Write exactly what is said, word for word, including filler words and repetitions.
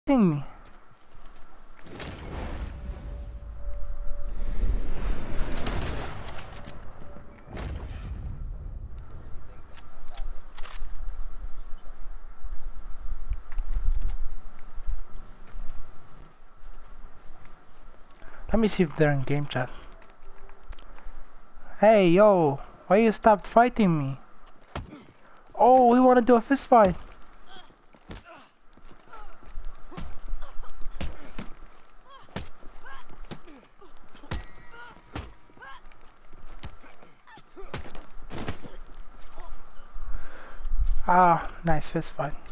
fighting me? Let me see if they're in game chat. Hey, yo, why you stopped fighting me? Oh, we want to do a fist fight. Ah, nice fist fight.